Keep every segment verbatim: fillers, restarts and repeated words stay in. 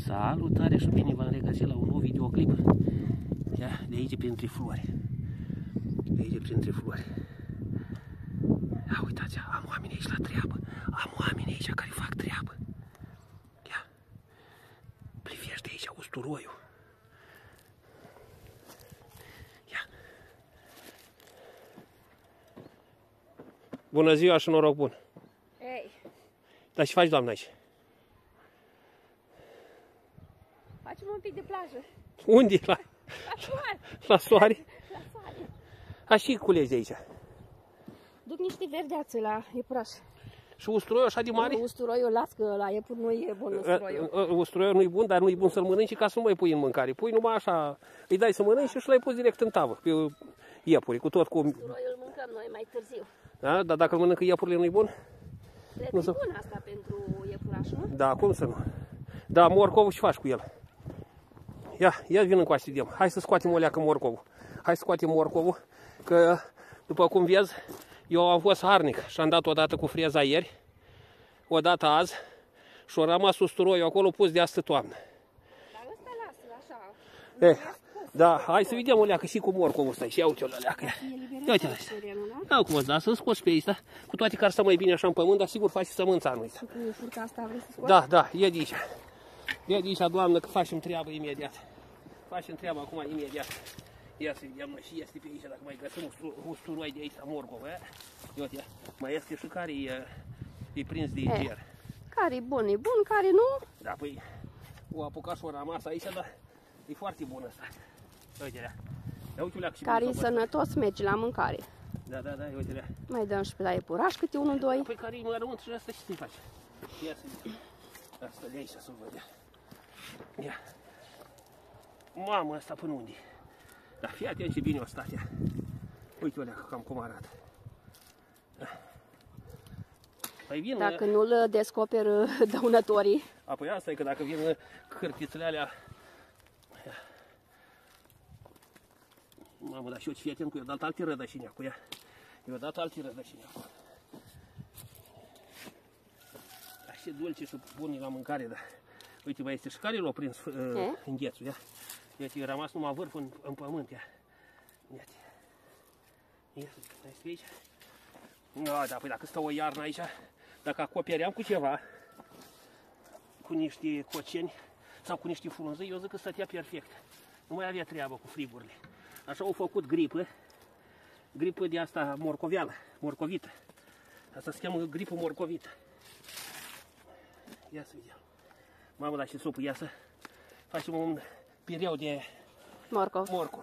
Salutare și bine v-am regăsit la un nou videoclip. Ia, de aici printre flori. De aici printre flori. Ia, uitați, am oameni aici la treabă. Am oameni aici care fac treabă. Ia, privește aici usturoiul. Ia. Bună ziua și noroc bun. Ei. Dar ce faci, doamnă, aici? Facem un pic de plajă. Unde? La, la soare. La soare? La soare. A, și culegi aici. Duc niște verdeațe la iepuraș. Și usturoiul așa de mare? Usturoiul, las că la iepur nu e bun usturoiul. Usturoiul nu e bun, dar nu e bun să-l mănânci ca să nu mai pui în mâncare. Pui numai așa, îi dai să mănânci și l-ai pus direct în tavă, pe iepuri, cu tot cu... Usturoiul mâncăm noi mai târziu. Da? Dar dacă îl mănâncă iepurile nu e bun? Trebuie nu să... bun asta pentru iepuraș, nu? Da, cum să nu? Da, morcovul ce faci cu el? Ia, ia vină încoace de Hai să scoatem o leacă morcovul. Hai să scoatem morcovul, că după cum vezi, eu am fost harnic și am dat odată cu freza ieri, odată azi și-a rămas usturoiul acolo pus de astă toamnă. Dar ăsta lasă așa. Eh, da, hai să vedem o leacă și cu morcovul ăsta. Și ia uite-o la leacă. Ia uite-o ăsta. Da, cum îți da, să-l scoți pe ăsta, cu toate care stă mai bine așa în pământ, dar sigur faci sămânța anul ăsta. Și cu furca asta vrei să scoți? Da, da, e de aici. E de aici, doamnă, că facem treabă imediat. Facem treaba acum imediat. Ia să vedem noi și este pe aici, dacă mai găsim usturoi de aici, morcov, eh? Ia uite, mai este și care e, e prins de ger. Care e bun, e bun, care nu? Da, păi, o apucat și o rămas aici, dar e foarte bun ăsta. Uite-lea. Ia uite-lea și care e sănătos, merge la mâncare. Da, da, da, uite-lea. Mai dăm și pe la iepuraș câte unul, doi. Păi care e mărunt și asta ce să-i faci? Ia să vedem. Asta de aici să-l văd. Ia. Mamă, asta până unde? Dar fii atent ce bine o stat ea. Uite-o leacă cam cum arată. Păi vin, dacă nu-l descoperă dăunătorii. Apoi asta e că dacă vin cârtițele alea. Mamă, dar și eu ce fii atent cu eu, dat alte rădășini cu ea. Eu dat alte rădășini acum. Așa dulce și buni la mâncare, da. Uite, mai este și care l-a prins uh, înghețul, ia. Uite, e rămas numai vârful în, în pământ, ia. Uite. Ia să zic, mai este aici. No, da, păi dacă stă o iarnă aici, dacă acopeream cu ceva, cu niște coceni sau cu niște frunze, eu zic că stătea perfect. Nu mai avea treabă cu frigurile. Așa au făcut gripă, gripă de asta morcovială, morcovită. Asta se cheamă gripă morcovită. Ia să vedem. Mamă, dar și supă, ia să facem un pireu de morcov. morcov.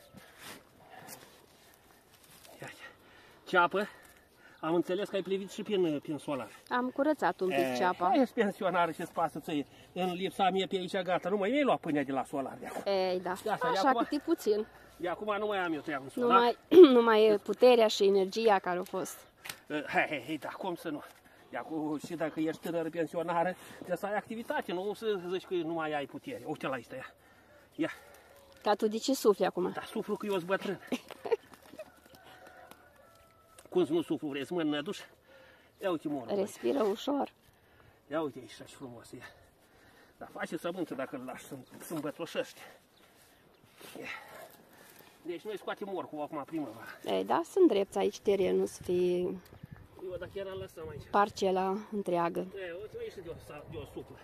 Ia, ceapă. Am înțeles că ai plivit și prin, prin solar. Am curățat un pic e, ceapa. Ești pensionară și spasă ție. În lipsa mie pe aici, gata. Nu mai mi-ai luat pâinea de la solar. De acum. Ei, da. De asta, așa, de cât e puțin. De acum nu mai am eu treabă în solar. Nu mai, nu mai e puterea și energia care a fost. Hei, hei, hei, da, cum să nu? De acum, și dacă ești tânără pensionară, trebuie să ai activitate, nu să zici că nu mai ai putere. Uite la asta, ia. Ia. Ca tu de ce sufli acum? Da, suflu că eu sunt bătrân. Cum să nu suflu, vrei să mă înnăduș? Ia uite morul. Respiră băi. Ușor. Ia uite aici, așa frumos e. Dar face sămânță dacă îl lași să îmbătroșește. Deci noi scoatem morcul acum primăvara. Ei, da, sunt drepți aici terenul să fie eu, dacă era lăsăm aici. Parcela întreagă. E, uite aici de o, de o supă.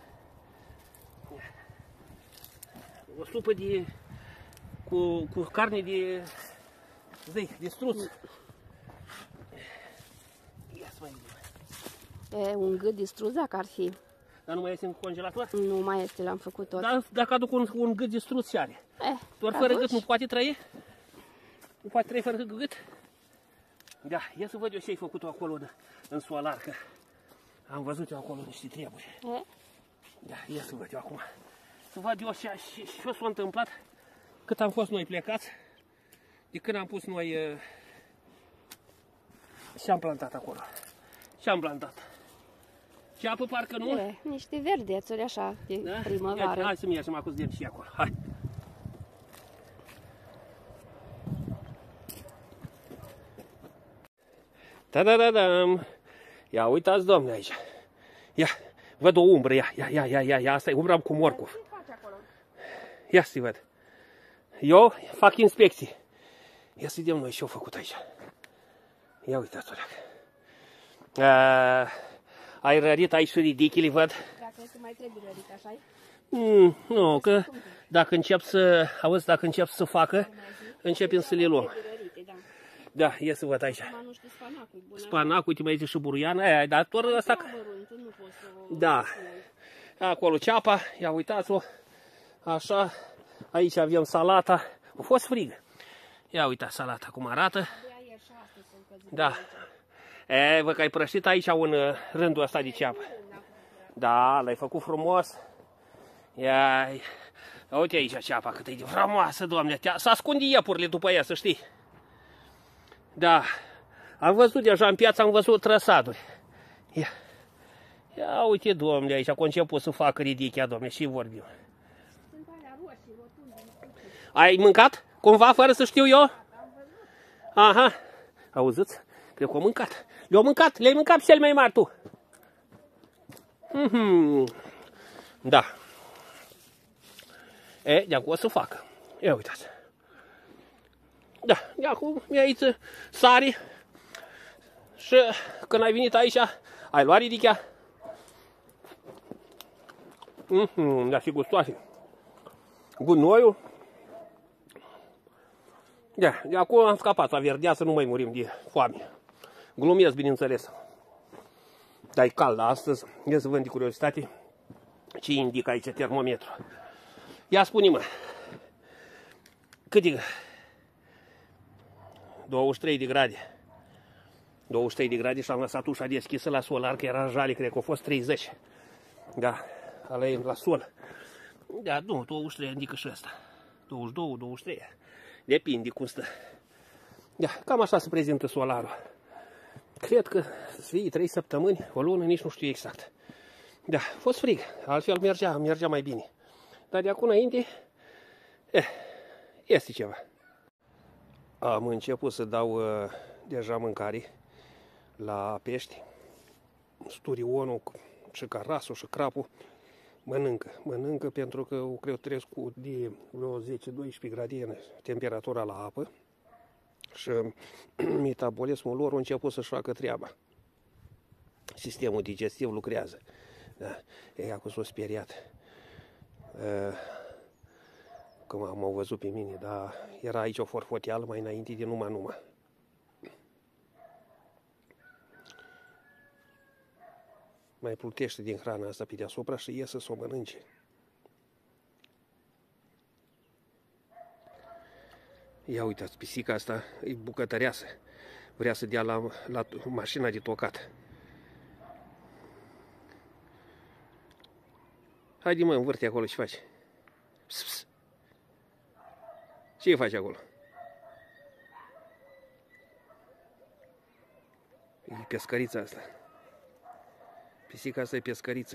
O supă de... cu, cu carne de... zi, de struț. Ia să mai vedem. E, un gât de struț dacă ar fi. Dar nu mai este în congelator? Nu mai este, l-am făcut tot. Dar dacă aduc un, un gât de struț și are. Eh, doar fără gât nu poate trăi? Nu poate trăi fără gât? Da, ia să văd eu ce ai făcut acolo în, în solar, că am văzut eu acolo niște treburi. Eh? Da, ia să văd eu acum. Să văd eu ce s-a întâmplat cât am fost noi plecați, de când am pus noi uh, și am plantat acolo. Ce am plantat? Ceapă parcă nu? E, niște verdețuri așa, de da? Primăvară. Ia, hai să mergem acum să și acolo. Hai. Ta-da-da-dam! Ia uitați, domne, aici. Ia, văd o umbră, ia, ia, ia, ia, ia, asta e umbra cu morcov. Ia să văd. Eu fac inspecții. Ia să vedem noi ce-au făcut aici. Ia uitați-o. Uh, ai rărit aici și ridichile, văd. Dacă este mai trebuie rărit, așa mm, Nu, că dacă încep să, auzi, dacă încep să facă, începem să le luăm. Da, ia să văd aici. Spanacul, uite mai este și buruiana aia, dar tot ăsta... Da. Acolo ceapa, ia uitați-o. Așa. Aici avem salata. A fost frig. Ia uitați salata cum arată. Da. E, văd că ai prăștit aici un rândul ăsta de ceapă. Da, l-ai făcut frumos. Ia, uite aici ceapa cât e de frumoasă, Doamne. S-a ascunde iepurile după ea, să știi. Da. Am văzut deja în piață, am văzut trăsaduri. Ia. Ia uite, Doamne, aici a început să facă ridichea, Doamne, și vorbim. Ai mâncat? Cumva, fără să știu eu? Aha. Auziți? Cred că au mâncat. Le-au mâncat? Le-ai mâncat cel mai mari tu. Mm-hmm. Da. E, de acum o să facă. Ia uitați. Da, de acum mi-a aici sari. Și când ai venit aici, ai luat ridichea. Mm-hmm. Da, și gustoase. Gunoiul. Da, de acum am scapat la verdea să nu mai murim de foame. Glumesc, bineînțeles. Dar e cald astăzi. Ia să văd de curiozitate ce indică aici termometru. Ia spune-mă. Cât e? douăzeci și trei de grade. douăzeci și trei de grade și am lăsat ușa deschisă la solar, că era jale, cred că a fost treizeci. Da, ăla e la sol. Da, nu, douăzeci și trei indică și ăsta. douăzeci și doi, douăzeci și trei. Depinde cum stă. Da, cam așa se prezintă solarul. Cred că să fie trei săptămâni, o lună, nici nu știu exact. Da, a fost frig, altfel mergea, mergea mai bine. Dar de acum înainte, eh, este ceva. Am început să dau uh, deja mâncare la pești. Sturionul și carasul și crapul mănâncă. Mănâncă pentru că eu cred crescut de vreo zece doisprezece grade temperatura la apă și metabolismul lor a început să-și facă treaba. Sistemul digestiv lucrează. Da. Ei acum s-au speriat. Uh, Cum am văzut pe mine, dar era aici o forfoteală mai înainte de numai numai. Mai plutește din hrana asta pe deasupra și iese să o mănânce. Ia uitați, pisica asta e bucătăreasă. Vrea să dea la, la mașina de tocat. Haide mă, învârte acolo și faci. Pss, pss. Ce faci acolo? E pescărița asta. Pisica asta e pescăriță.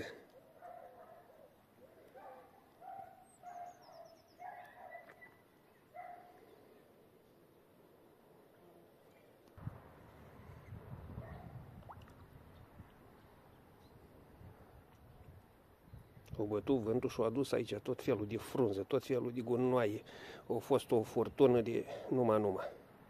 O bătut vântul și-a adus aici tot felul de frunză, tot felul de gunoaie. A fost o furtună de numai numai.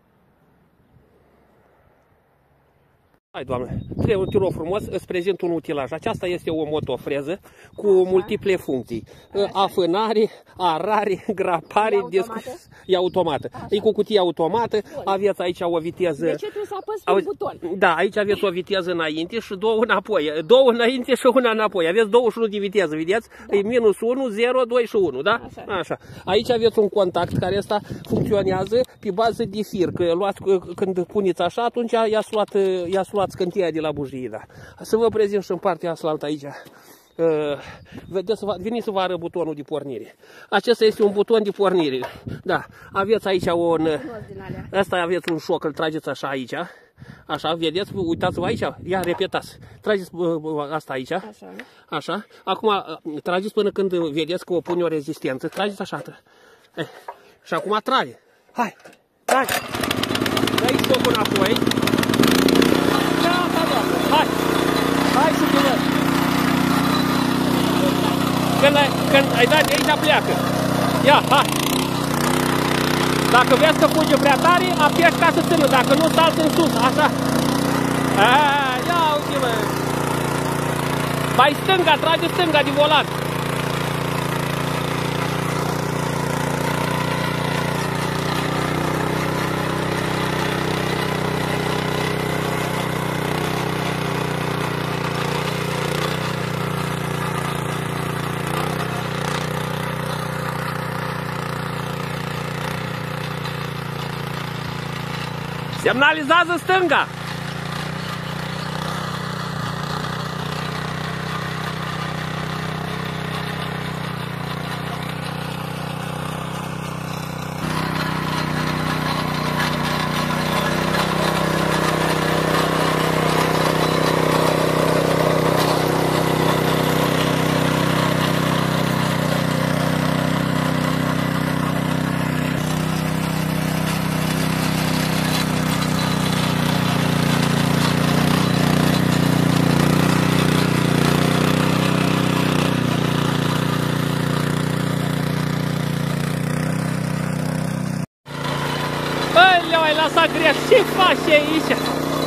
Hai, Doamne, trebuie un frumos, îți prezint un utilaj. Aceasta este o motofreză cu așa, multiple funcții. Așa. Afânare, arare, grapare, e automată. E automată. Așa. E cu cutie automată, bun. Aveți aici o viteză... De ce trebuie să apăs pe un buton? Da, aici aveți o viteză înainte și două înapoi. Două înainte și una înapoi. Aveți douăzeci și unu de viteză, vedeți? Da. E minus unu, zero, doi și unu, da? Așa. Așa. Aici aveți un contact care asta funcționează pe bază de fir. Că luați, când puneți așa, atunci i-ați luat, i-ați luat scântia de la bujie, da. Să vă prezint și în partea asta aici. Uh, vedeți, veniți să vă arăt butonul de pornire. Acesta este un buton de pornire. Da. Aveți aici un... Asta aveți un șoc, îl trageți așa aici. Așa, vedeți? Uitați-vă aici. Ia, repetați. Trageți uh, asta aici. Așa. Așa. Acum, uh, trageți până când vedeți că o pune o rezistență. Trageți așa. Eh. Și acum trage. Hai. Trage. Dă-i șocul înapoi. Hai! Hai să te când, când ai dat de aici pleacă. Ia, hai! Dacă vezi că fuge prea tare, apeși ca să țină. Dacă nu, salți în sus, așa. A, ia uite, mă! Mai stânga, trage stânga din volan. Semnalizează stânga! Lăsa greș, ce faci aici?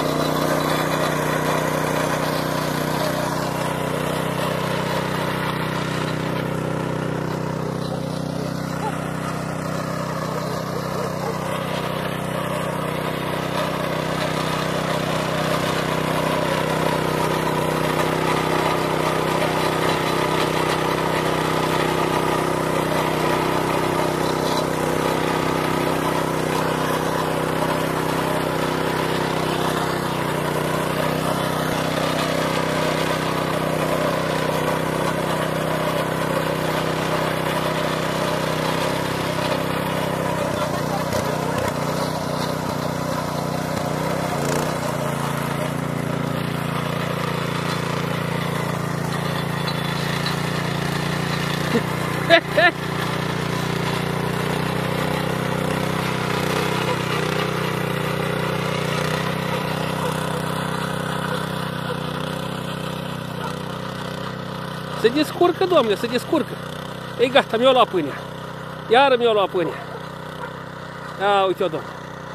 Se descurcă, domnule, se descurcă. Ei, gata, mi-o luat pâinea. Iară mi-o luat pâinea. Ia, uite-o, domnule.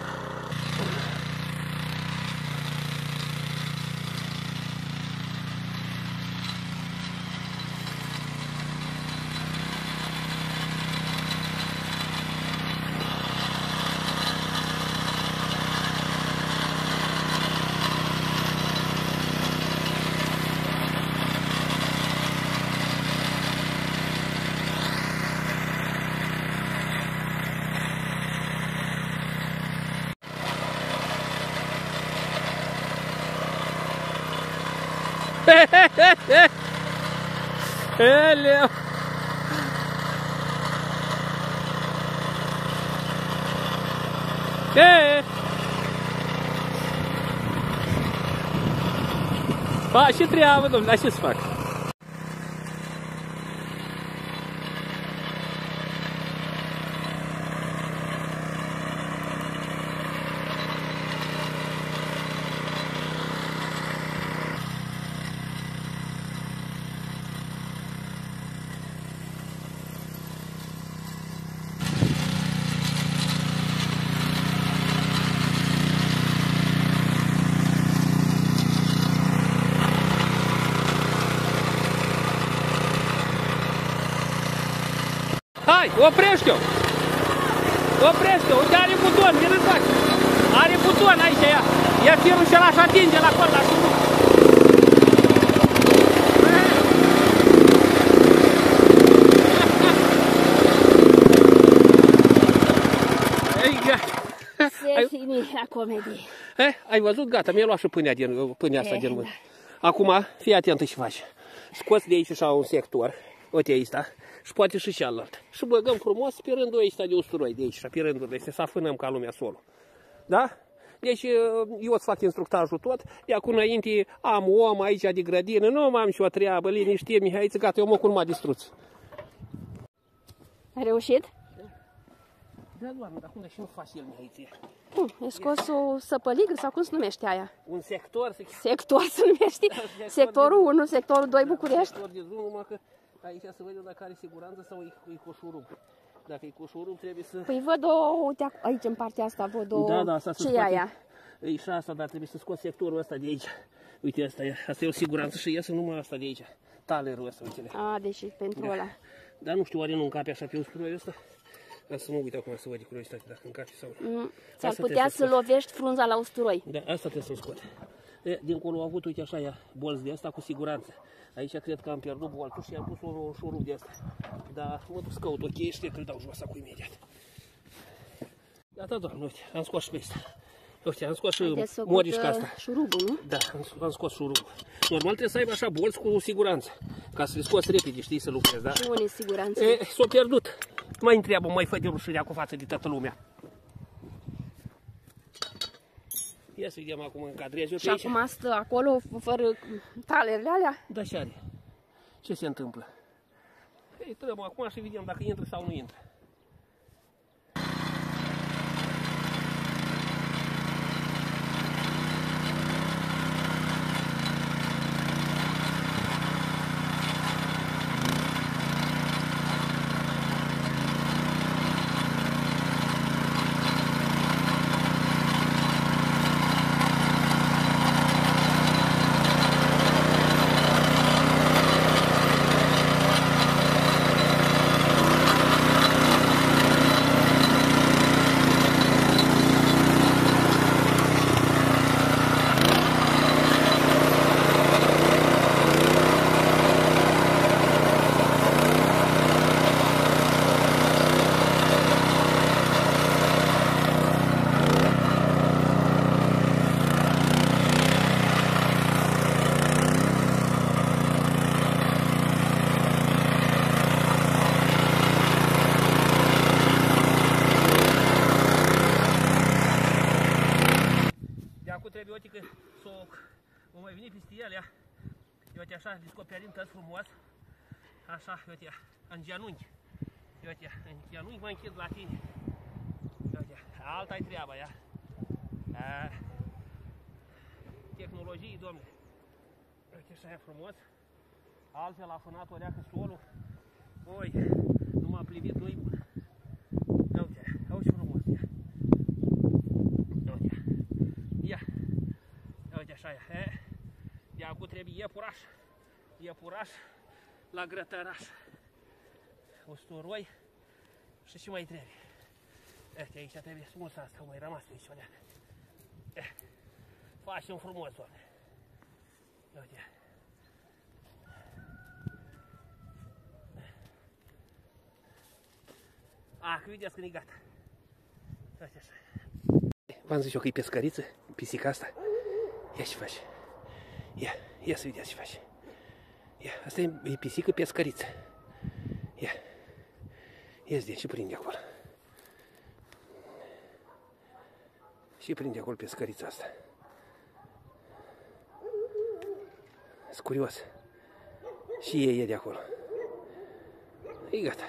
Eleu! E! Faci și treabă, domnule, dar ce-ți fac? Hai, oprește-o! Oprește-o! Uite, are buton, vine încoace! Are buton aici, ia! Ia firul și ăla și atinge la acolo, la șurub! Ei, gata! Se fini la comedie. Eh, ai văzut? Gata, mi-a luat și pâinea, din, pâinea asta din mână. Acum, fii atent ce faci. Scoți de aici așa un sector. Uite aici, da? Și poate și cealaltă. Și băgăm frumos pe rândul ăsta de usturoi, de aici, pe rândul ăsta, să afânăm ca lumea solul. Da? Deci eu îți fac instructajul tot, de acum înainte am om aici de grădină, nu mai am și o treabă, liniște, Mihaiță, gata, eu mă curma distruți. Ai reușit? Da, doamne, dar cum și nu faci el, Mihaiță? Cum? Ai scos o săpăligă sau cum se numește aia? Un sector. Se... Sector se numește? Sector sectorul unu, sectorul doi București? Sector de drum, numai că aici să vedem dacă are siguranță sau e, e cu șurub. Dacă e cu șurub, trebuie să... Păi văd o, uite aici în partea asta, văd o... Da, da, asta se ce e scoate. aia? E și asta, dar trebuie să scot sectorul ăsta de aici. Uite, asta e, asta e o siguranță și iasă numai asta de aici. Talerul ăsta, uite-le. A, deci pentru Da. ăla. Dar nu știu, oare nu încape așa pe usturoiul ăsta? Ca să mă uit acum să văd de curiozitate dacă încape sau nu. Mm, ți-ar Asta putea trebuie să lovești frunza la usturoi. Da, asta trebuie să-l scot. E, dincolo au avut, uite așa, ia, bolți de asta cu siguranță. Aici cred că am pierdut boltul și am pus un, un șurub de asta. Dar mă duc să caut o cheie și cred că îl dau jos acum imediat. Gata, doamne, uite, am scos și pe asta. Uite, am scos și morișca asta. Șurubul, nu? Da, am, am scos șurubul. Normal trebuie să aibă așa bolți cu siguranță. Ca să le scoți repede, știi, să lucrezi, da? Și unde siguranță? E, s-o pierdut. Mai întreabă, mai fă de rușirea cu față de toată lumea. Ia să vedem acum încadrez eu pe Și aici. acum stă acolo, fără talerele alea? Da, și are. Ce se întâmplă? Ei, trăm acum și vedem dacă intră sau nu intră. Trebuie, uite, că s-o o mai veni peste ele, uite așa, descoperim tot frumos, așa, uite, în genunchi, uite, în genunchi mă închid la tine, uite, alta-i treaba, ia, a, tehnologii, domne, uite, așa e frumos, altfel a fânat o leacă solul, oi, nu m-a plivit, nu-i bun, uite, auzi frumos, ia. Așa e. De acum trebuie iepuraș, iepuraș la grătăraș, usturoi și ce mai trebuie. Uite, aici trebuie smuls asta, mai rămas pe aici o leacă. Eh, facem frumos, doamne. Uite. A, că vedeți că e gata. Uite așa. V-am zis eu că e pescăriță, pisica asta. Ia ce faci? Ia, ia să vedeți ce faci. Ia, asta e, e pisică pescăriță. Ia. Ia zi de ce prinde acolo. Și prinde acolo pescărița asta. Sunt curios. Și ei e de acolo. E gata.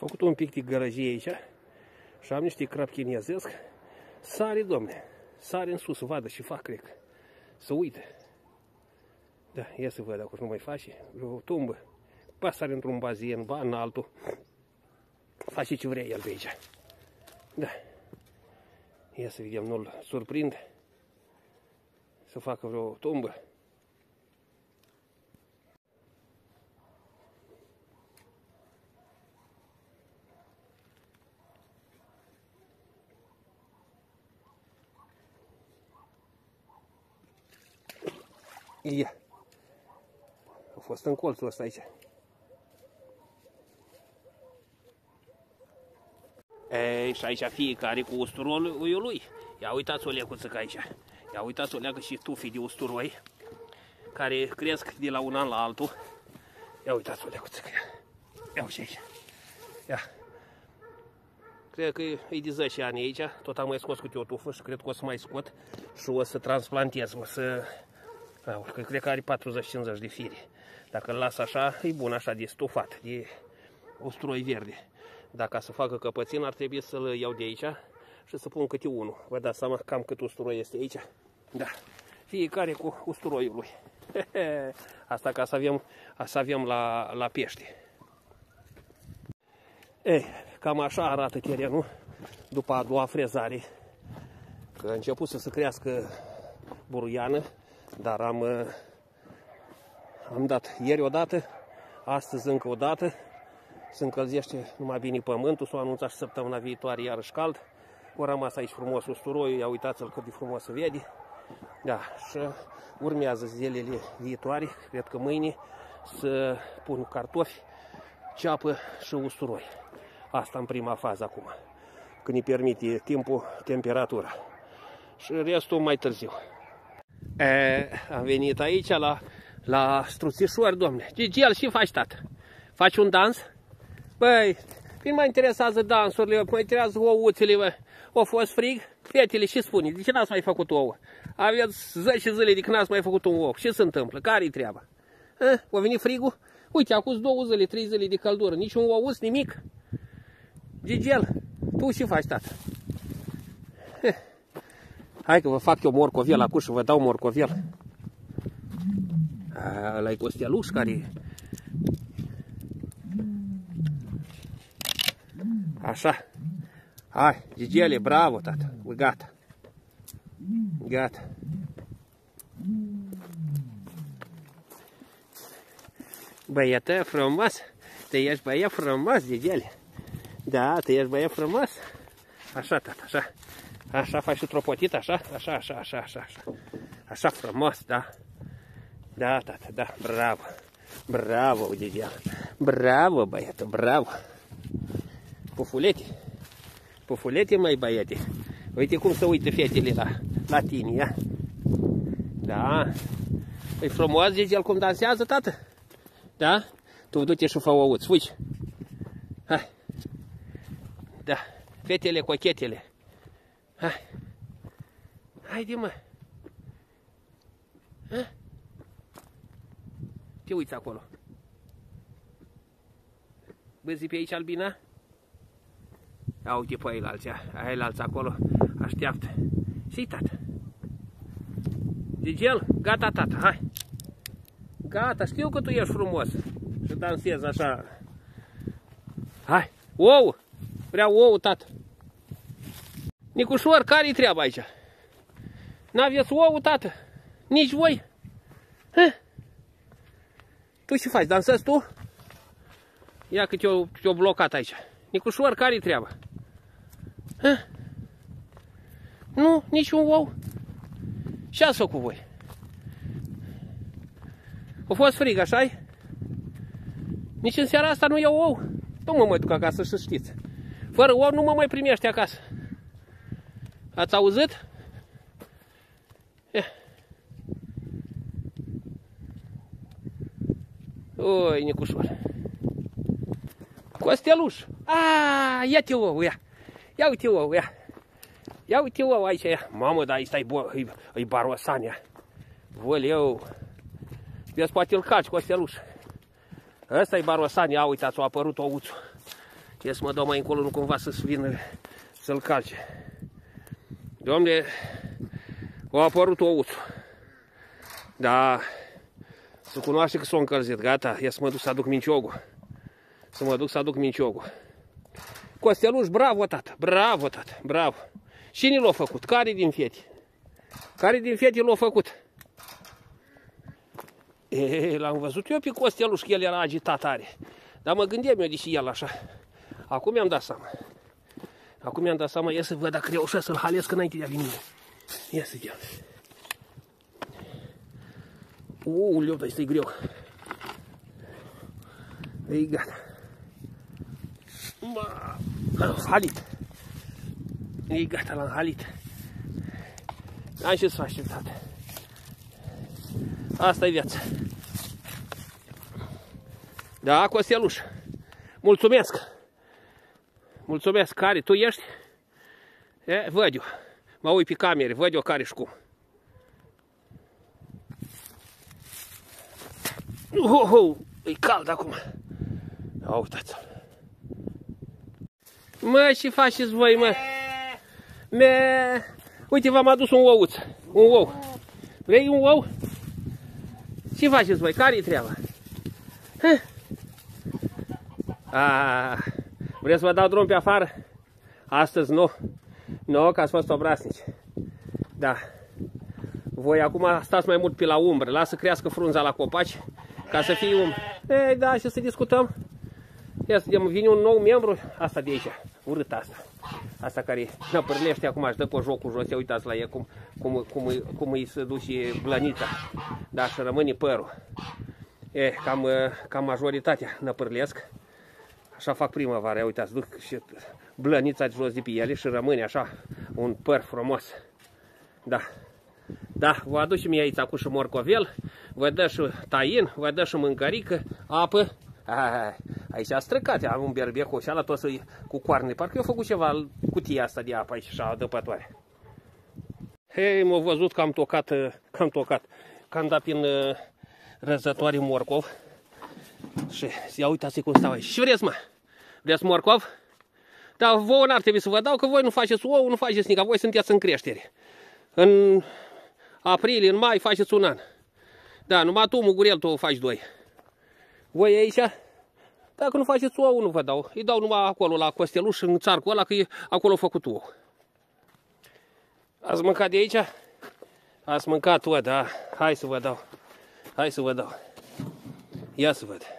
făcut un pic de gărăgie aici și am niște crapi chinezesc. Sare, domne, sare în sus, să vadă și fac, cred. Să uite. Da, ia să văd dacă nu mai face. O tumbă. Ba sare într-un bazin, ba în altul. Face ce vrea el pe aici. Da. Ia să vedem, nu-l surprind. Să facă vreo tumbă. Ia. A fost în colțul ăsta aici. Ei, și aici fiecare cu usturoi lui. Ia uitați o lecuță că aici. Ia uitați o leagă și tufii de usturoi care cresc de la un an la altul. Ia uitați o lecuță că ea. Ia uite aici. Ia. Cred că e de zece ani aici. Tot am mai scos câte o tufă și cred că o să mai scot și o să transplantez. O să... Că cred că are patruzeci cincizeci de fire. Dacă îl las așa, e bun așa de stufat, de usturoi verde. Dacă să facă căpățin, ar trebui să-l iau de aici și să pun câte unul. Vă dați seama cam cât usturoi este aici? Da. Fiecare cu usturoiul lui. Asta ca să avem, să avem la, la pește. Ei, cam așa arată terenul după a doua frezare. Că a început să se crească buruiană, dar am, am dat ieri odată, astăzi încă o dată. Se încălzește numai bine pământul, s-o anunțat și săptămâna viitoare iarăși cald. O rămas aici frumos usturoiul, ia uitați-l cât de frumos se vede. Da, și urmează zilele viitoare, cred că mâine, să pun cartofi, ceapă și usturoi. Asta în prima fază acum, când îi permite timpul, temperatura. Și restul mai târziu. E, am venit aici la, la struțișori, domne. Gigel, ce faci, tată? Faci un dans? Băi, nu mă interesează dansurile, mă interesează ouțele, bă. O fost frig? Fetele, ce spune? De ce n-ați mai făcut ouă? Aveți zece zile de când n-ați mai făcut un ou. Ce se întâmplă? Care-i treaba? A? O venit frigul? Uite, acum două zile, trei zile de căldură, niciun ouț, nimic. Gigel, tu ce faci, tată? Eh. Hai că vă fac eu morcovel acum și vă dau morcovel. Ăla-i costeluș care... Așa. Hai, Gigele, bravo, tată. Gata. Gata. Băiată frumos. Te ești băiat frumos, Gigele. Da, te ești băiat frumos. Așa, tată, așa. Așa faci și tropotit, așa, așa, așa, așa, așa, așa. Așa frumos, da. Da, tată, da, bravo. Bravo, Gigele. Bravo, băiatul, bravo. Pufulete. Pufulete, mai băiete. Uite cum se uită fetele la, la tine, ia. Da. E frumos, Gigel, cum dansează, tată? Da? Tu du-te și fă ouț, fugi. Hai. Da. Fetele, cochetele. Hai. Haide, mă. Ha? Te uiți acolo. Văzi pe aici albina? Ia uite pe ei alții, aia la alții acolo, așteaptă. Și tată. Gigel, gata, tată, hai. Gata, știu că tu ești frumos și dansezi așa. Hai, ou, vreau ou, tată. Nicușor, care-i treaba aici? N-aveți ou, tată? Nici voi? Ha? Tu ce faci, dansezi tu? Ia că te-o te-o blocat aici. Nicușor, care-i treaba? Ha? Nu, nici un ou. Ce ați făcut voi? A fost frig, așa-i? Nici în seara asta nu iau ou. Nu mă mai duc acasă, să știți. Fără ou nu mă mai primește acasă. Ați auzit? Ia. Oi, Nicușor. Costeluș. A, ia-te ou, ia. Ia uite ou, ia. Ia uite ou aici, ia. Mamă, dar ăsta e barosania. Voleu. Vezi, poate îl calci, Costeluș. Ăsta e barosania, uitați, a apărut ouțul. Ia să mă dau mai încolo, nu cumva să-ți vină să-l calce. Dom'le, a apărut ouțul. Da, se cunoaște că s-a încălzit, gata, ia să mă duc să aduc minciogul. Să mă duc să aduc minciogul. Costeluș, bravo, tată, bravo, tată, bravo. Cine l-a făcut? Care din fete? Care din fete l-a făcut? L-am văzut eu pe Costeluș că el era agitat tare. Dar mă gândeam eu de și el așa. Acum mi-am dat seama. Acum mi-am dat seama, ia să văd dacă reușesc să-l halesc înainte de a veni. Ia să vedem. Uuu, dar este greu. E gata. L-am halit. E gata, l-am halit. Am ce să facem, tată. Asta e viața. Da, Costeluș. Mulțumesc. Mulțumesc. Care? Tu ești? E, văd eu. Mă uit pe camere, văd eu care și cum. Oh, oh, e cald acum. Ia uitați-l. Mă, ce faceți voi, mă? Me... Uite, v-am adus un ouț. Un ou. Vrei un ou? Ce faceți voi? Care-i treaba? A, vreți să vă dau drum pe afară? Astăzi nu. Nu, că ați fost obraznici. Da. Voi acum stați mai mult pe la umbră. Lasă să crească frunza la copaci ca să fie umbră. Ei, da, și să discutăm. Ia să vedem, vine un nou membru. Asta de aici. Urât asta. Asta care năpârlește acum, își dă cu jocul jos. Ia uitați la ea cum, cum, cum, cum îi se duce blănița. Da, și rămâne părul. E, cam, cam majoritatea năpârlesc. Așa fac primăvara. Ia uitați, duc și blănița de jos de pe ele și rămâne așa un păr frumos. Da. Da, vă aduc și mie aici acum și morcovel, vă dă și tain, vă dă și mâncărică, apă. A, aici a străcat, am un berbec cu așa, tot să cu coarne. Parcă eu făcut ceva cutia asta de apă aici, așa, dăpătoare. Hei, m-au văzut că am tocat, că am tocat, că am dat prin uh, răzătoare morcov. Și ia uitați cum stau aici. Și vreți, mă? Vreți morcov? Dar vouă n-ar trebui să vă dau, că voi nu faceți ou, nu faceți nici, voi sunteți în creștere. În aprilie, în mai faceți un an. Da, numai tu, Mugurel, tu faci doi. Voi aici, dacă nu faceți ou, nu vă dau. Îi dau numai acolo, la Costeluș, în țarcul ăla, că e acolo făcut ou. Ați mâncat de aici? Ați mâncat tu, da. Hai să vă dau. Hai să vă dau. Ia să văd.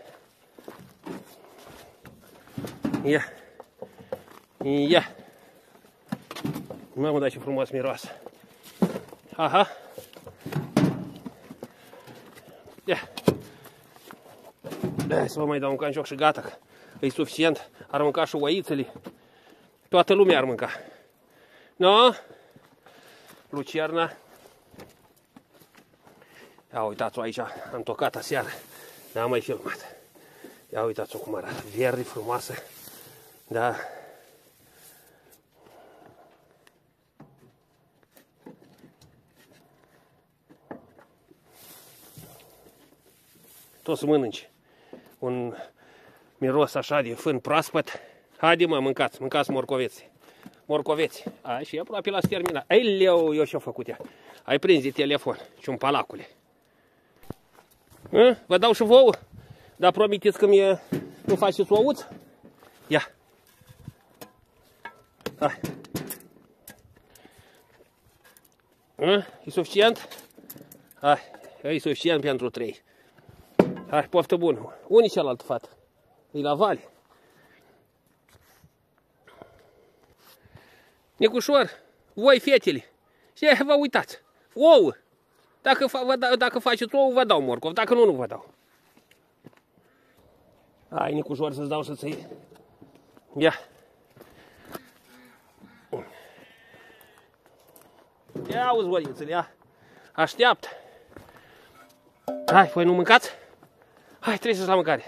Ia. Ia. Mamă, dar ce frumos miroase. Aha. Ia. Hai să vă mai dau un canjoc și gata. E suficient. Ar mânca și oițele. Toată lumea ar mânca. No? Lucerna. Ia uitați-o aici. Am tocat aseară. N-am mai filmat. Ia uitați-o cum arată. Verde, frumoasă. Da. Tot să mănânci. Un miros așa de fân proaspăt. Haide, mă, mâncați, mâncați morcoveți. Morcoveți. A, și aproape l-ați terminat. Ei, leu, eu și-o făcut ea. Ai prins de telefon și un palacule. A? Vă dau și vouă? Dar promiteți că mie nu faceți ouț? Ia. Hai. A? E suficient? Hai, e suficient pentru trei. Hai, poftă bună. Unde e cealaltă fată? E la vale. Nicușor, voi fetele, ce vă uitați? Ouă. Dacă, vă, dacă faceți ouă, vă dau morcov. Dacă nu, nu vă dau. Hai, Nicușor, să-ți dau să-ți iei. Ia. Ia auzi, băiețele, ia. Așteaptă. Hai, voi nu mâncați? Hai, treceți la mâncare.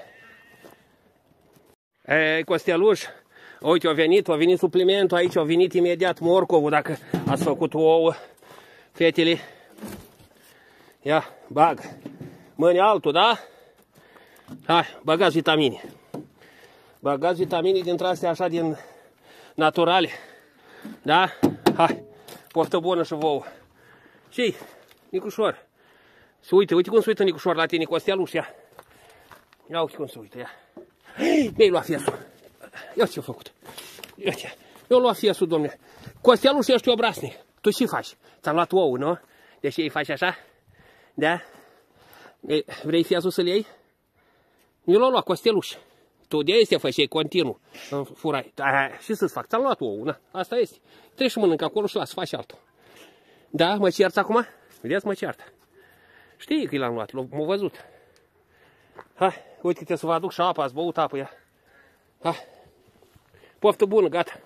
Ei, Costeluș, uite, a venit, a venit suplimentul aici, a venit imediat morcovul, dacă ați făcut ouă, fetele. Ia, bag. Mâine altul, da? Hai, băgați vitamine. Băgați vitaminii dintre astea așa din naturale. Da? Hai, poftă bună și vouă. Și Nicușor, se uite, uite cum se uită Nicușor la tine, Costelușa. Ia uite cum se uită, ia. Mi-ai luat fiesul. Ia ce-a făcut. Uite, eu luat fiesul, domnule. Costeluș, ești obraznic. Tu ce faci? Ți-am luat ou, nu? Deci ei faci așa? Da? Ei, vrei fiesul să-l iei? Eu l-am luat, Costeluș. Tu de este făceai continuu. Furai. Da, și să-ți fac? Ți-am luat ou, na? Asta este. Trebuie și mănâncă acolo și las, faci altul. Da? Mă cerți acum? Vedeți, mă ceartă. Știi că l-am luat, m-a văzut. Hai, uite-te să vă aduc și apa, ați băut apă, ia. Hai. Poftă bună, gata.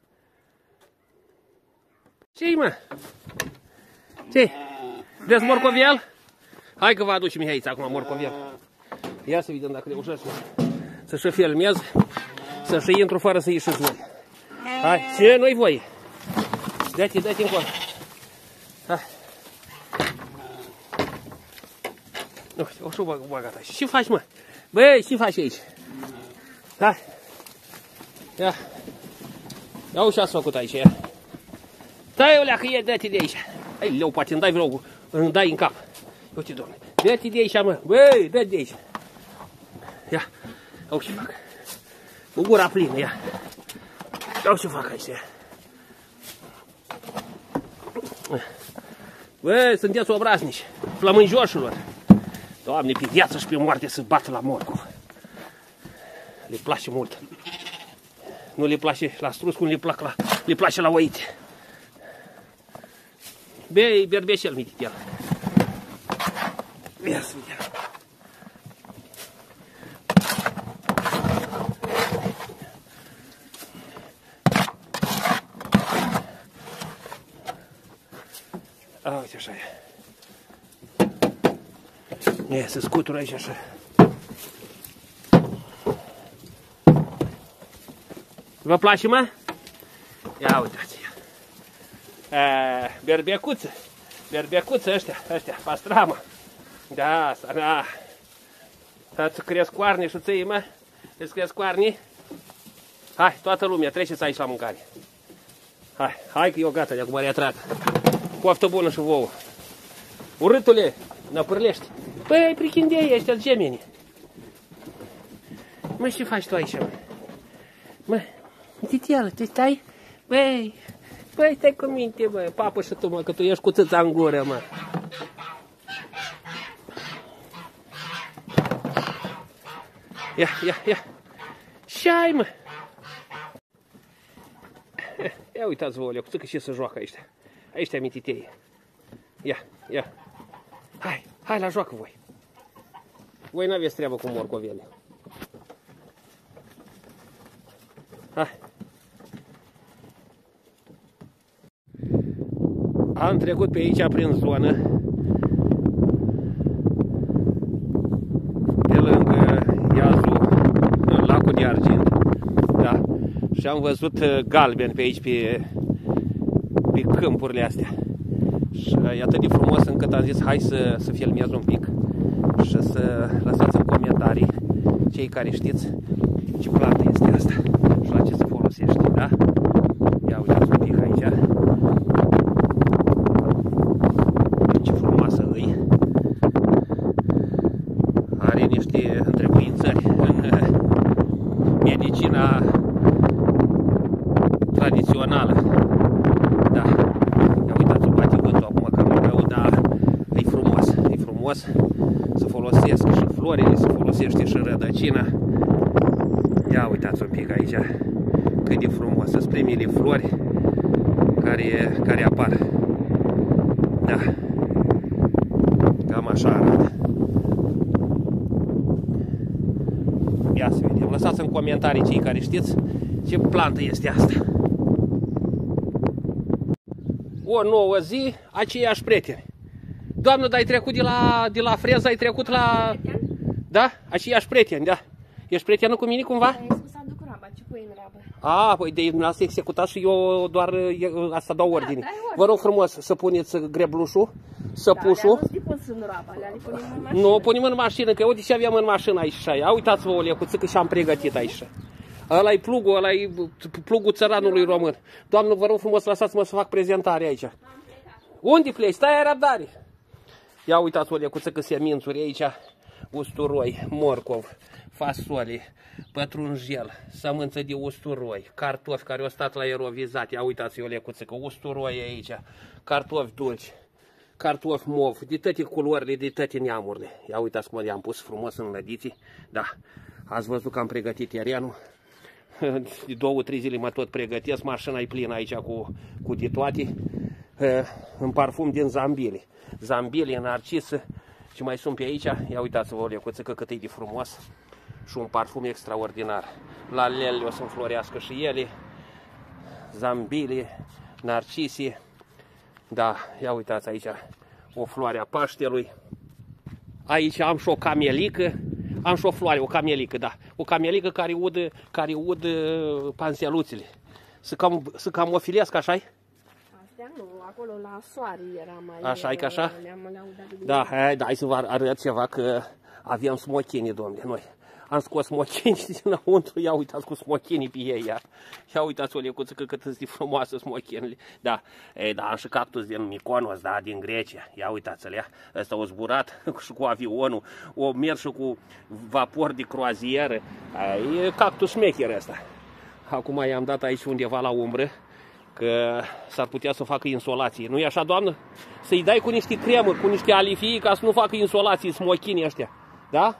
Ce-i, mă? Ce-i? Vreți morcoviel? Hai că vă aduci Mihaița acum morcoviel. Ia să vedem dacă reușești să-și filmez, să-și intru fără să ieșiți voi. Hai, ce nu-i voi? Dă-te, dă-te încolo. Hai. Nu, o să o băgat aici. Ce faci, mă? Băi, ce faci aici? Hai. Ia. Ia uși ați făcut aici, ia. Stai, olea, că e, dă-te de aici. Hai, leu, poate îmi dai vreo, îmi dai în cap. Uite, domnule, dă-te de aici, mă. Băi, dă-te de aici. Ia, au ce fac. Cu gura plină, ia. Au ce fac aici, ia. Băi, sunteți obraznici, flămânjoșilor. Doamne, pe viață și pe moarte să bată la morcov. Le place mult. Nu le place la strus cum le, plac la, le place la oite. Bei, berbeșel, mititel. Ia să vedem. A, uite așa e. E, se scutură aici așa. Vă place, mă? Ia uitați. Berbecuță. Berbecuță ăștia, ăștia, pastramă. Da, asta, da. Să-ți cresc coarne și ții, mă? Îți cresc coarne? Hai, toată lumea, treceți aici la mâncare. Hai, hai că eu gata de acum reatrat. Poftă bună și vouă. Urâtule, năpârlești. Păi, prichindei ăștia gemeni. Mă, ce faci tu aici, mă? Mă, titielă, tu stai? Băi, băi, stai cu minte, bă, papă și tu, mă, că tu ești cu țâța în gură, mă. Ia, ia, ia. Ce ai, mă? Ia uitați-vă, olea, cu țâcă și să joacă aici. Aici te-am mititei. Ia, ia. Hai, hai la joacă voi. Voi n-aveți treabă cu morcovele. Hai. Am trecut pe aici prin zonă, pe lângă iazul, în lacul de argint, da? Și am văzut galben pe aici, pe, pe câmpurile astea. Și e atât de frumos încât am zis, hai să, să filmez un pic și să lăsați în comentarii cei care știți ce plantă este asta și la ce se folosește, da? Ia uitați un pic aici. Ce frumoasă îi. Are niște întrebuințări în medicina tradițională. Da. Ia uitați-o, bate vântul acum cam rău, dar e frumos. E frumos să folosesc și florile, să folosește și rădăcina. Ia uitați un pic aici cât de frumos, sunt primele flori care, care apar. Da. Cam așa arată. Ia să vedem. Lăsați în comentarii cei care știți ce plantă este asta. O nouă zi, aceiași prieteni. Doamnă, dar ai trecut de la, de la freză, ai trecut la... Da? Aceiași prieteni, da. Ești prietenă cu mine cumva? A, păi de dumneavoastră executat și eu doar asta dau ordine. Da, vă rog frumos să puneți greblușul, săpușul. Da, nu, punem în mașină, că uite ce aveam în mașină aici. Ia uitați-vă o lecuță că și-am pregătit aici. Ăla-i plugul, ăla-i plugul țăranului român. Doamnă, vă rog frumos, lăsați-mă să fac prezentare aici. Unde pleci? Stai, ai răbdare. Ia uitați o lecuță că semințuri aici. Usturoi, morcov, fasole, pătrunjel, sămânță de usturoi, cartofi care au stat la aerovizat. Ia uitați o lecuță că usturoi aici, cartofi dulci, cartofi mov, de toate culorile, de toate neamurile. Ia uitați cum i-am pus frumos în lădiții. Da, ați văzut că am pregătit terenul. De două, trei zile mă tot pregătesc, mașina e plină aici cu, cu de toate. În parfum din zambile. Zambile, narcisă și mai sunt pe aici. Ia uitați-vă o lecuță că cât e de frumos. Și un parfum extraordinar. La lele o să înflorească și ele. Zambile, narcise. Da, ia uitați aici o floare a Paștelui. Aici am și o camelică. Am și o floare, o camelică, da. O camelică care udă, care udă panseluțele. Să cam, să cam o filească, așa-i? Astea nu, acolo la soare era mai... Așa e ca așa? Le-am da, hai, da, hai să vă arăt ceva că avem smochinii, domnule, noi. Am scos smochinii dinăuntru, ia uitați cu smochinii pe ei, ia. Ia uitați o lecuță că cât sunt de frumoase smochinile. Da, e, da, am și cactus din Mykonos, da, din Grecia. Ia uitați-l, ia. Ăsta o zburat și cu avionul, o mers și cu vapor de croazieră. E cactus șmecher ăsta. Acum i-am dat aici undeva la umbră, că s-ar putea să facă insolație. Nu-i așa, doamnă? Să-i dai cu niște cremă, cu niște alifii, ca să nu facă insolații smochinii ăștia. Da?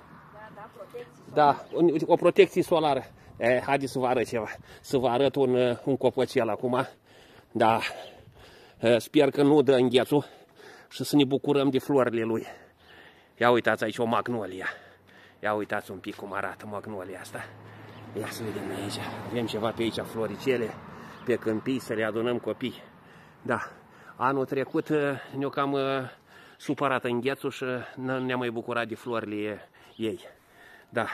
Da, o protecție solară. E, haideți să vă arăt ceva. Să vă arăt un, un copăcel acum. Da. E, sper că nu dă înghețul și să ne bucurăm de florile lui. Ia uitați aici o magnolia. Ia uitați un pic cum arată magnolia asta. Ia să vedem aici. Avem ceva pe aici, floricele, pe câmpii, să le adunăm copii. Da. Anul trecut ne-o cam supărat înghețul și ne-am mai bucurat de florile ei. Da.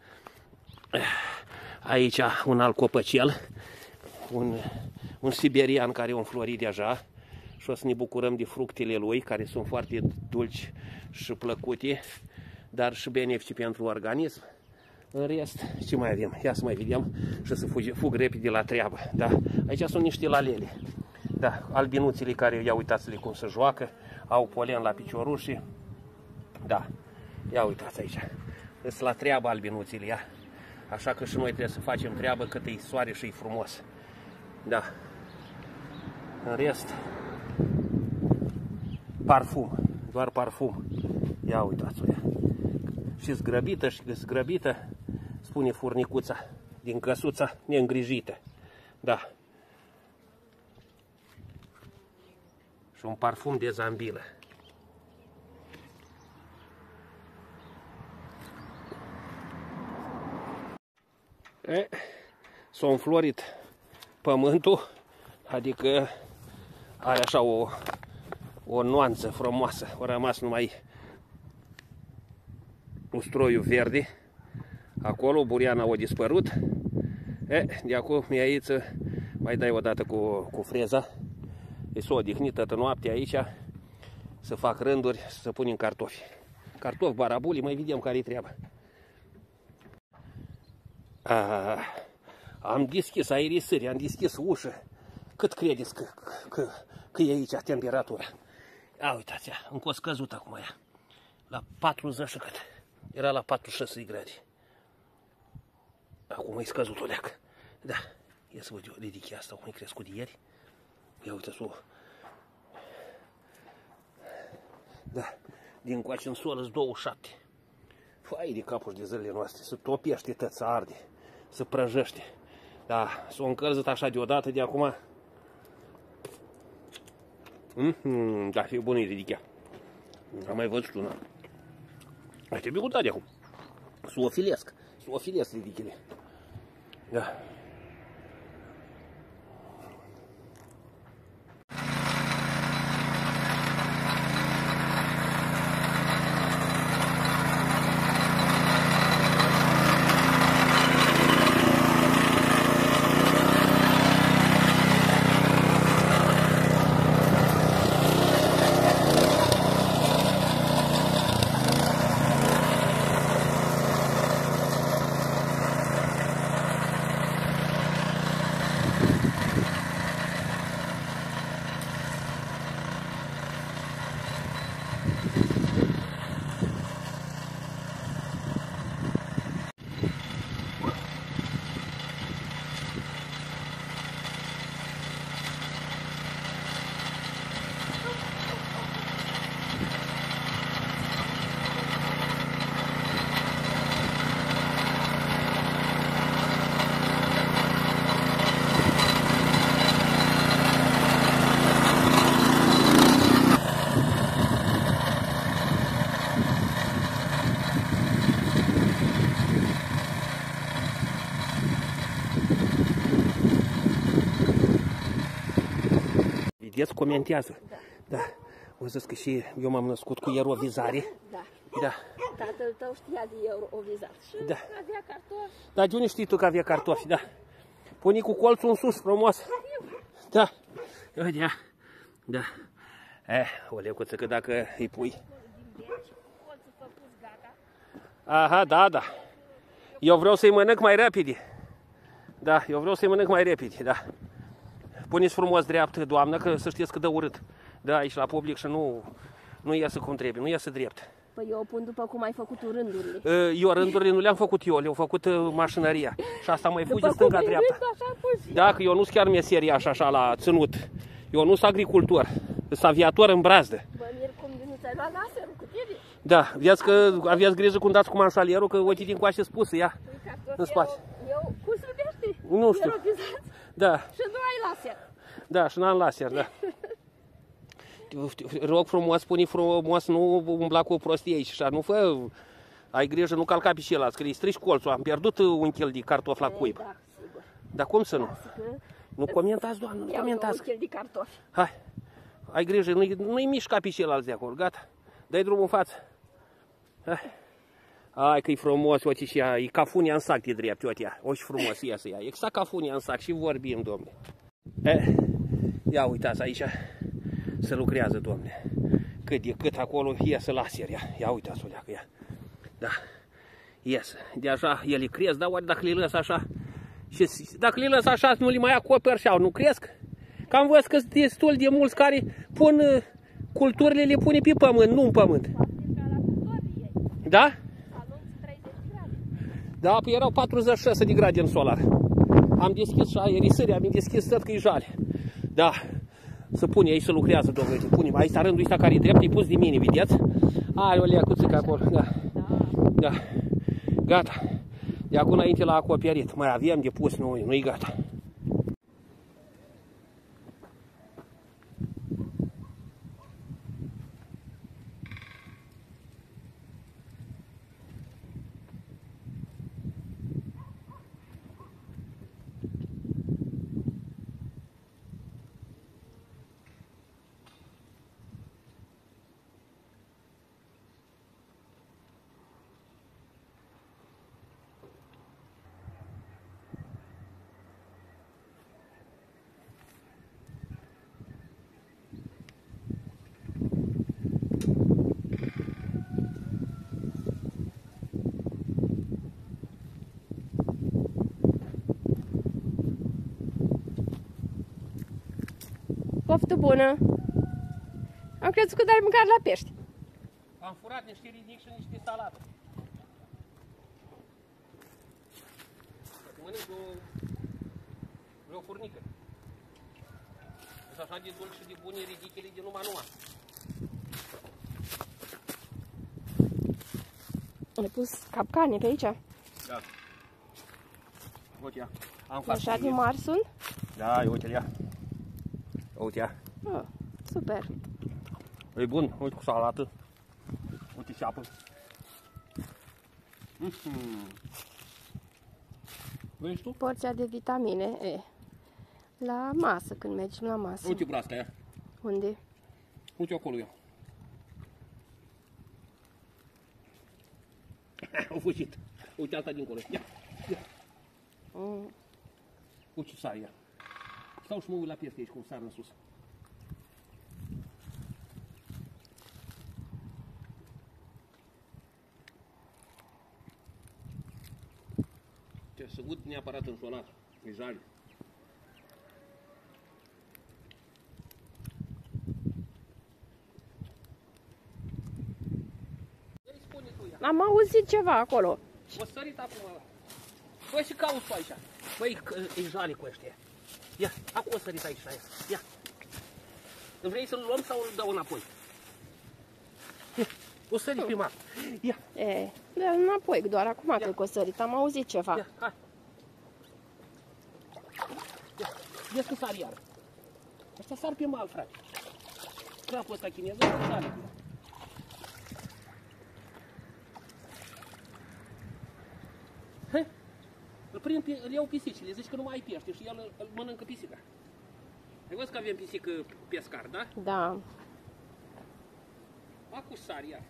Aici un alt copăcel, un, un siberian care a înflorit deja și o să ne bucurăm de fructele lui, care sunt foarte dulci și plăcute, dar și benefice pentru organism. În rest, ce mai avem? Ia să mai vedem și să fug, fug repede la treabă. Da. Aici sunt niște lalele. Da, albinuțele care, ia uitați-le cum se joacă, au polen la piciorușii. Da, ia uitați aici. Sunt la treabă albinuțile, ia. Așa că și noi trebuie să facem treabă cât e soare și e frumos. Da. În rest, parfum, doar parfum. Ia uitați-o, ia. Și zgrăbită, și zgrăbită, spune furnicuța, din căsuța neîngrijită. Da. Și un parfum de zambilă. S-a înflorit pământul, adică are așa o, o nuanță frumoasă. A rămas numai usturoiul verde. Acolo buriana a dispărut. E, de acum mi aici mai dai o dată cu, cu freza. E s-o odihnit toată noaptea aici. Să fac rânduri, să punem cartofi. Cartofi, barabuli, mai vedem care-i treaba. A, am deschis aerisări, am deschis ușă. Cât credeți că, că, că e aici temperatura? A, uitați, încă o scăzut acum ea. La patruzeci și cât. Era la patruzeci și șase de grade. Acum e scăzut o leacă. Da, ia să văd eu, ridic asta, cum e crescut de ieri. Ia uitați-o. Da, din coace în solă-s douăzeci și șapte. Fai de capul de zilele noastre, să topește tot, să arde, să prăjește. Da, s-o încălzit așa deodată de acum. Mm-hmm, da, e bună ridichea. Am mai văzut una. Ar trebui gustat de acum. Să o filesc, să o filesc ridichele. Da. vedeți? Comentează. Da. Da. O zis că și eu m-am născut cu eurovizare. Da. Da. Tatăl tău știa de eurovizare și Da. avea cartofi. Dar de unde știi tu că avea cartofi? Da. Pune cu colțul în sus, frumos. Da. Vedea. Da. Eh, o lecuță, că dacă îi pui... Aha, da, da. Eu vreau să-i mănânc mai repede. Da, eu vreau să-i mănânc mai repede, da. Puneți frumos dreaptă, doamnă, că să știți că dă urât. Da, aici la public și nu, nu iasă cum trebuie, nu iasă drept. Păi eu o pun după cum ai făcut tu rândurile. Eu rândurile nu le-am făcut eu, le-au făcut mașinăria. Și asta mai fuge stânga-dreapta. Da, că eu nu sunt chiar meseriaș așa la ținut. Eu nu sunt agricultor, sunt aviator în brazdă. Bă, mir cum nu ți-ai luat laserul cu tine? Da, vedeți că aveați grijă când dați cu manșalierul, că uite din coace spusă, ia, în spate. Eu, eu cum se numește? Nu știu. Da. Și nu ai laser. Da, și n-am laser, da. Rog frumos, spune frumos, nu umbla cu prostie aici, așa, nu fă, ai grijă, nu calca pe celălalt, că îi strici colțul, am pierdut un kil de cartofi la cuib. Da, sigur. Dar cum să nu? Că Nu comentați, doamnă, nu comentați. un kil de cartofi. Hai, ai grijă, nu-i nu mișca pe celălalt de acolo, gata, dai drumul în față. Hai, hai că-i frumos, uite și ea, e cafunia în sac de drept, uite ea, o și frumos iasă ea, exact cafunia în sac și vorbim, domne. Eh, ia uitați aici. Se lucrează, domne. Cât de cât acolo iasă laser, ia. Ia uitați-o leacă, ia. Da. Iasă. De așa ele cresc, dar oare dacă le lăs așa, și dacă le lăs așa, nu le mai acoperi și au, nu cresc? Că am văzut că sunt destul de mulți care pun culturile, le pune pe pământ, nu în pământ. Da? Da, păi erau patruzeci și șase de grade în solar. Am deschis și aerisări, am deschis tot că e jale. Da. Să pune aici, să lucrează, domnule, pune. Aici rândul ăsta care e drept, e pus de mine, vedeți? Ai o leacuță acolo, da. Da. Gata. De acum înainte l-a acoperit. Mai avem de pus, nu, nu-i gata. Poftă bună! Am crezut că dai mâncare la pești. Am furat niște ridic și niște salată. Mănânc o, o furnică. Sunt așa de dulci și de bune ridichele de numai numai. Ai pus capcane pe aici? Da. Uite ia. Am Așa de mari sunt? Da, uite ia. Uite ia. Oh, super. E bun, uite cu salată. Uite și apă. Mm-hmm. Vezi tu? Porția de vitamine E. La masă, când mergem la masă. Uite brasca ia. Unde? Uite acolo ia. Au fugit. Uite asta dincolo. Ia. Ia. Mm. Uite ce sar ia. Stau și mă uit la piesă aici cum sar în sus. Ce să ud neapărat în solar. E jale. Am auzit ceva acolo. O sărit acum. Băi, și cauți aici. Băi, e jale cu ăștia. Ia, acum o sărit aici la el. Ia. Vrei să-l luăm sau îl dau înapoi? Ia, o sărit prima. Ia. E, da, înapoi, doar acum cred că o sărit. Am auzit ceva. Ia, hai. Ia, vezi că sar iară. Asta sar pe mal, frate. Crapul ăsta chineză, sare. Îl prind, îl iau pisicile, zici că nu mai ai pește și el îl mănâncă pisica. Ai văzut că avem pisică pescar, da? Da. Acum sari iar.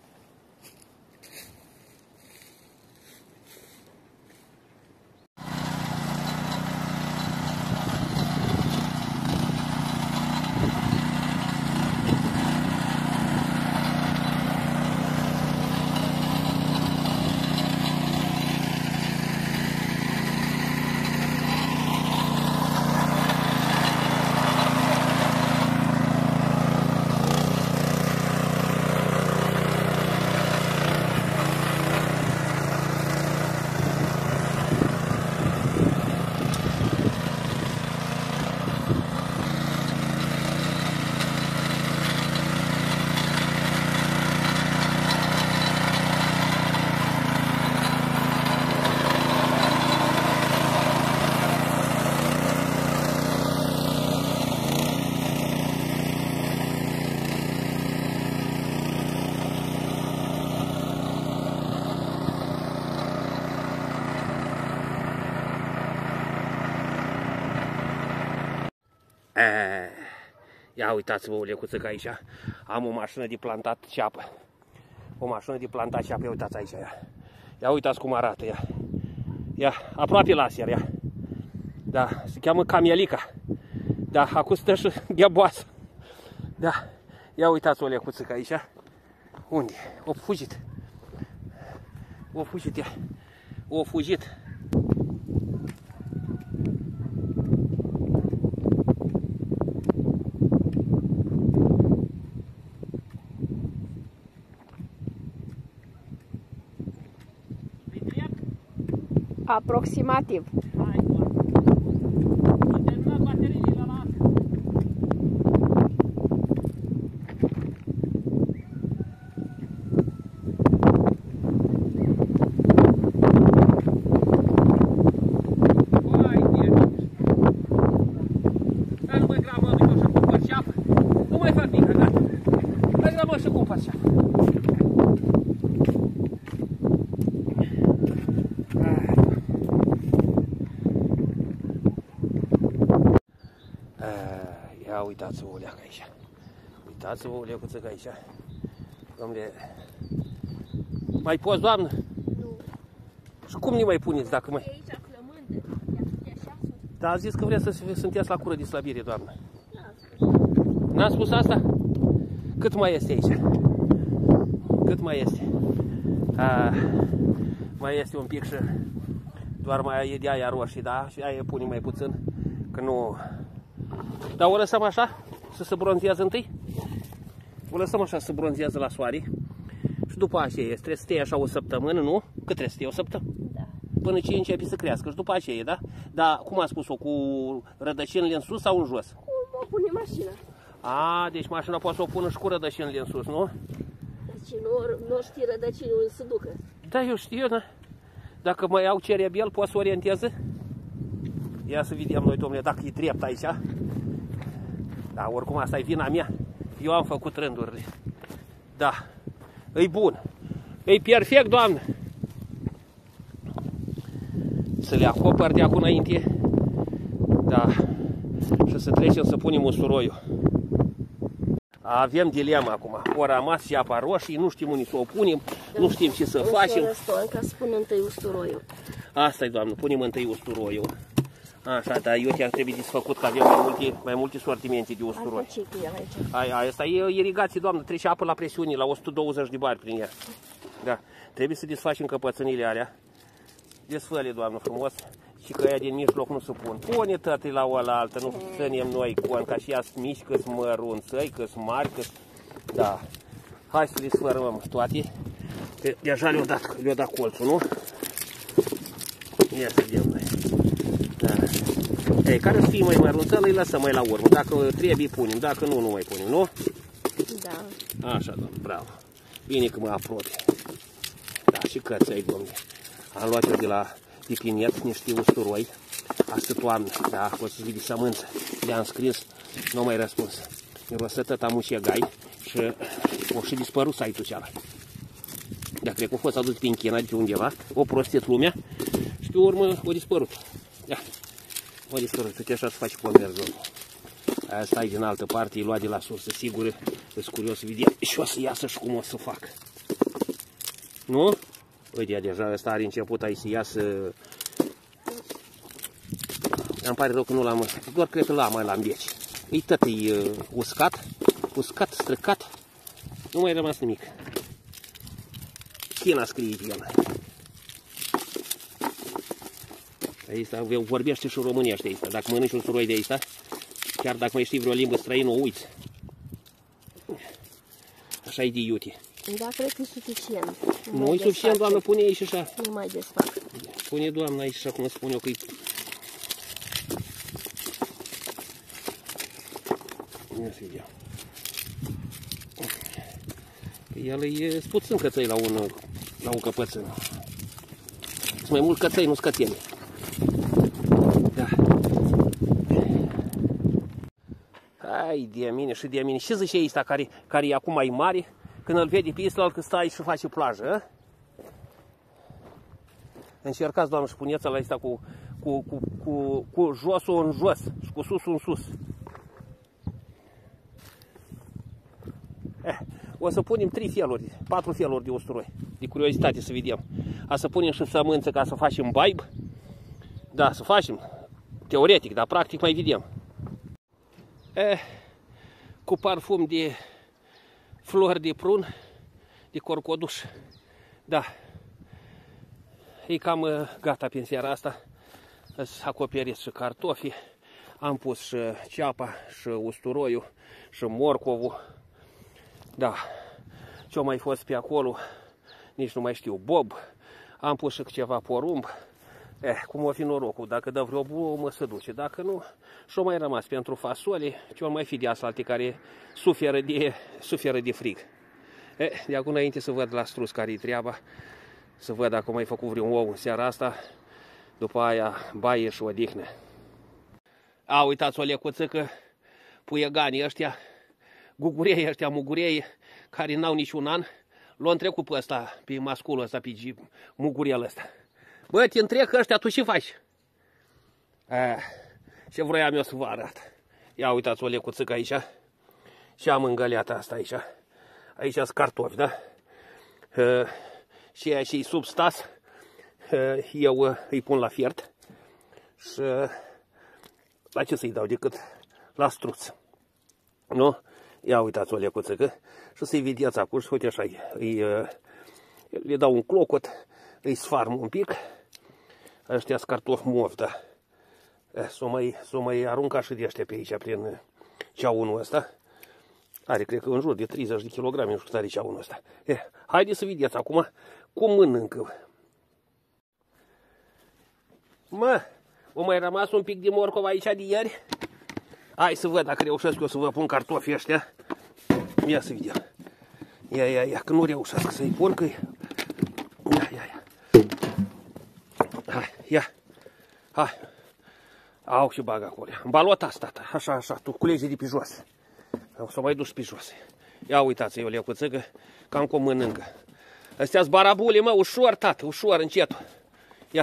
Ia uitați-vă, o lecuță, că aici am o mașină de plantat ceapă. O mașină de plantat ceapă, ia uitați aici, ia. Ia uitați cum arată, ia. Ia, aproape laser, ia. Da, se cheamă Camelica. Da, acum stă și gheaboasă. Da, ia uitați o lecuță, că aici. Unde? O fugit. O fugit, ia. O fugit. Aproximativ. Hai, am terminat bateriile la la nu mai grabă, nu să cumpăr ceapă. Nu mai fac nică, gata. Mai grabă să cumpăr ceapă. Ia uitați-vă o leacă aici. Uitați-vă o leacuță că aici. Dom'le, mai poți, doamnă? Nu. Și cum ne mai puneți dacă mai... Aici flămândă. Da, a zis că vrea să sunteți la cură de slăbire, doamnă. N-a spus asta? Cât mai este aici? Cât mai este? A, mai este un pic și doar mai e de aia roșii, da? Și aia pune mai puțin, că nu... Dar o lăsăm așa, să se bronzează întâi. O lăsăm așa să se bronzează la soare. Și după aceea trebuie să stai așa o săptămână, nu? Cât trebuie să stai o săptămână? Da. Până ce începe să crească. Și după aceea, da? Dar cum a spus-o, cu rădăcinile în sus sau în jos? Cum o pune mașina? A, deci mașina poate să o pună și cu rădăcinile în sus, nu? Deci nu, nu știi rădăcinile unde se ducă. Da, eu știu, da. Dacă mai au cerebel, poate să orienteze? Ia să vedem noi, domnule, dacă e drept aici. Da, oricum asta e vina mea. Eu am făcut rândurile. Da, e bun. E perfect, doamnă. Să le acopăr de acum înainte. Da. Și să trecem să punem usturoiul. Avem dilema acum. O rămas și apa roșie, nu știm unde să o punem, da. Nu știm ce să facem. Ca să punem întâi usturoiul. Asta e, doamnă, punem întâi usturoiul. Așa, dar eu te-ar trebui desfăcut, că avem mai multe, mai multe sortimente de usturoi. Aia, asta e irigație, doamnă, trece apă la presiune, la o sută douăzeci de bar prin ea. Da, trebuie să desfacem căpățânile alea. Desfă-le, doamnă, frumos. Și că aia din mijloc nu se pun. Pune tătii la oaltă, nu ținem noi con, ca și ea sunt mici, că sunt mărunțăi, că sunt mari, că da. Hai să le sfărăm toate. Deja le-o dat, le-o dat colțul, nu? Ia să vedem noi. Da. Ei, care să fie mai mărunțel, îi lăsăm mai la urmă. Dacă trebuie, punem. Dacă nu, nu mai punem, nu? Da. Așa, doamne, bravo. Bine că mă apropie. Da, și căței, domnule. Am luat eu de la de pinet niște usturoi. Astă toamnă, da, o să-ți vede sămânță. Le-am scris, nu mai răspuns. Mirosă tăta mușegai și o și dispărut site-ul ceala. Da, cred că a fost adus prin China de pe undeva, o prostit lumea și pe urmă a dispărut. Ia, a dispărut, uite așa să faci comerț, domnule. Asta e din altă parte, e luat de la sursă sigură. Sunt curios să vedem și o să iasă și cum o să fac. Nu? Uite, deja ăsta are început aici să iasă. Îmi pare rău că nu l-am, doar cred că l-am mai la îmbieci. E tot e uh, uscat, uscat, străcat. Nu mai rămas nimic. China scrie pe el. Aici vorbește și românește aici. Dacă mănânci un suroi de aici, chiar dacă mai știi vreo limbă străină, o uiți. Așa e de iute. Da, cred că e suficient. Nu e suficient, doamnă, pune aici așa. Nu mai desfac. Pune, doamnă, aici așa cum spun eu că e... Ia să vedem. El e puțin căței la un, la un căpățân. Sunt mai mult căței, nu scățeni. Da. Hai de mine și de mine. Ce zice ăsta care, care e acum mai mare? Când îl vede pe ăsta că stai și face plajă, a? Încercați, doamnă, și puneți la ăsta cu, cu, cu, cu, cu josul în jos și cu susul în sus. Eh, o să punem trei feluri, patru feluri de usturoi, de curiozitate să vedem. A să punem și sămânță ca să facem baib. Da, să facem, teoretic, dar practic mai vedem. Eh, cu parfum de flori de prun, de corcoduș. Da, e cam gata pe seara asta. Să acoperiți și cartofii. Am pus și ceapa, și usturoiul, și morcovul. Da, ce-a mai fost pe acolo, nici nu mai știu, bob. Am pus și ceva porumb. Eh, cum o fi norocul, dacă dă vreo bumă se duce, dacă nu, și-o mai rămas pentru fasole, ce-o mai fi de asalte care suferă de, suferă de frig. Eh, de acum înainte să văd la strus care-i treaba, să văd dacă mai făcut vreun ou în seara asta, după aia baie și odihnă. A, uitați o lecuță că puieganii ăștia, gugurei ăștia, mugurei, care n-au niciun an, l-au trecut pe ăsta, pe masculul ăsta, pe mugurel ăsta. Bă, te întrec ăștia, tu ce faci? A, ce vroiam eu să vă arăt. Ia uitați o lecuță aici. Și am îngăleata asta aici. Aici sunt cartofi, da? Uh, și aia și-i sub stas, uh, eu uh, îi pun la fiert. Și uh, la ce să-i dau decât la struț. Nu? Ia uitați o lecuță că și să-i vedeți acum și uite așa, îi, uh, le dau un clocot, îi sfarm un pic. Ăștia sunt cartofi movi, da. S-o mai, s-o mai arunca și de ăștia pe aici, prin ceaunul ăsta. Are, cred că, în jur de treizeci de kilograme, nu știu cât are ceaunul ăsta. Eh, haideți să vedeți acum cum mănâncă. Mă, o mai rămas un pic de morcov aici de ieri. Hai să văd dacă reușesc eu să vă pun cartofii ăștia. Ia să vedem. Ia, ia, ia, că nu reușesc să-i pun, că ia, ia, ia. Hai, ia. Hai. Au și bag acolo. În balota asta, așa, așa, tu culegi de pe jos. O să mai duci pe jos. Ia uitați-i o lecuță că cam cum mănâncă. Astea-s barabule, mă, ușor, tată, ușor, încetul. Ia.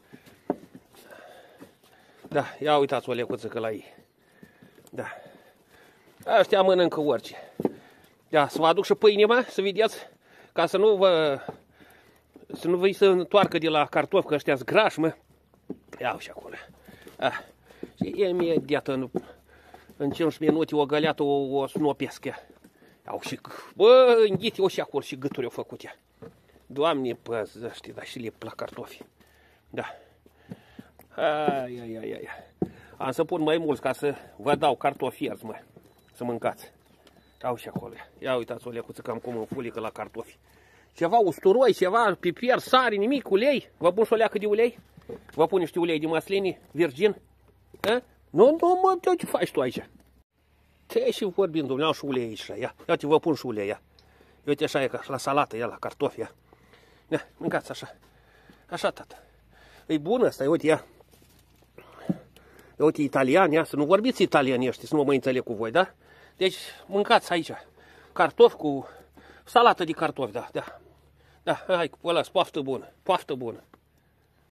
Da, ia uitați o lecuță că la ei. Da. Astea mănâncă orice. Ia, să vă aduc și pâine, mă, să vedeți, ca să nu vă... Să nu vă să întoarcă de la cartofi, că ăștia-s grași, mă. Ia și acolo. Ah. Și imediat în, în cinci minute o găleată o, o snopesc ea. Iau și, bă, înghite-o și acolo și gâturi au făcut ea. Doamne, păzăște, dar și le plac cartofi. Da. Ai, ai, ai, ai. Am să pun mai mulți ca să vă dau cartofi ierzi, mă, să mâncați. Iau și acolo. Ia uitați o lecuță cam cum înfulică la cartofi. Ceva usturoi, ceva piper, sare, nimic, ulei. Vă pun și o leacă de ulei? Vă pun niște ulei de măsline, virgin? A? Nu, nu, mă, ce faci tu aici? Te și vorbim, domnule, și ulei aici. Ia, ia-te, vă pun și ulei, ia. Uite așa e ca la salată, ia, la cartofi, ia. Ia, mâncați așa. Așa, tată. E bună asta, uite, ia. Uite, italian, ia, să nu vorbiți italienești, să nu mă înțeleg cu voi, da? Deci, mâncați aici. Cartofi cu salată de cartofi, da, da. Da, hai, ăla, poftă bună, poftă bună.